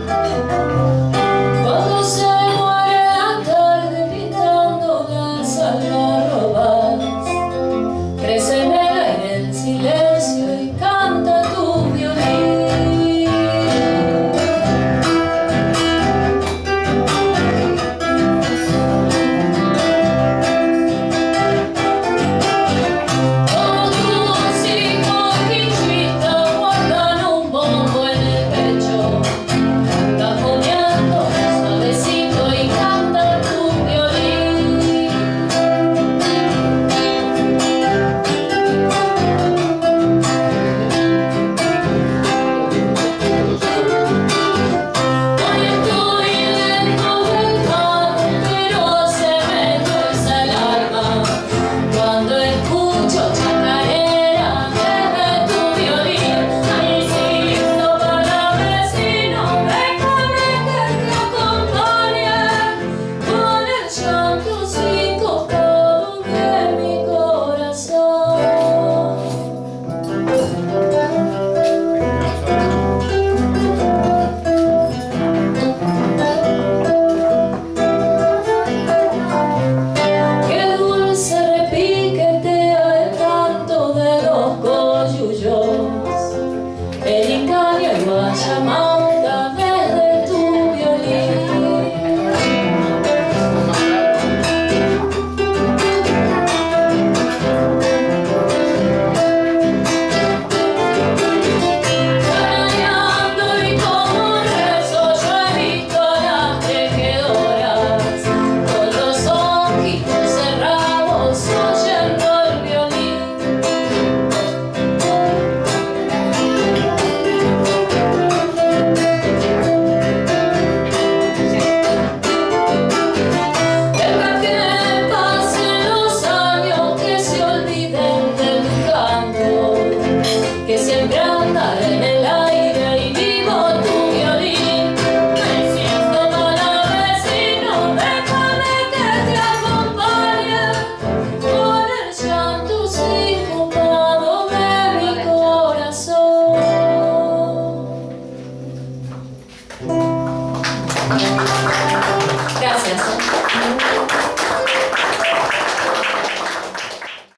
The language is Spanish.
Cuando se muere la tarde pintando las algarrobas, crece en el aire el silencio y canta tu violín. Como tus hijos quinchitas guardan un bombo en el pecho, cajoneando suavecito y canta tu violín. Hoy estoy dentro del mar, pero se me tuerce el alma cuando escucho chacarera desde tu violín. Ay, insisto para vecino, déjame que te acompañe con el llanto sincopado de mi corazón. Qué dulce repiquetea el canto de los coyullos, el engaño y guayamanga desde tu violín. Caraneando y como un rezo yo he visto a las tejedoras con los ojitos cerrados oyendo el violín. Deja que pasen los años, que se olviden de mi canto, que siempre anda en el aire y vivo tu violín. Me insisto para vecino, déjame que te acompañe con el llanto sincopado de mi corazón. Gracias.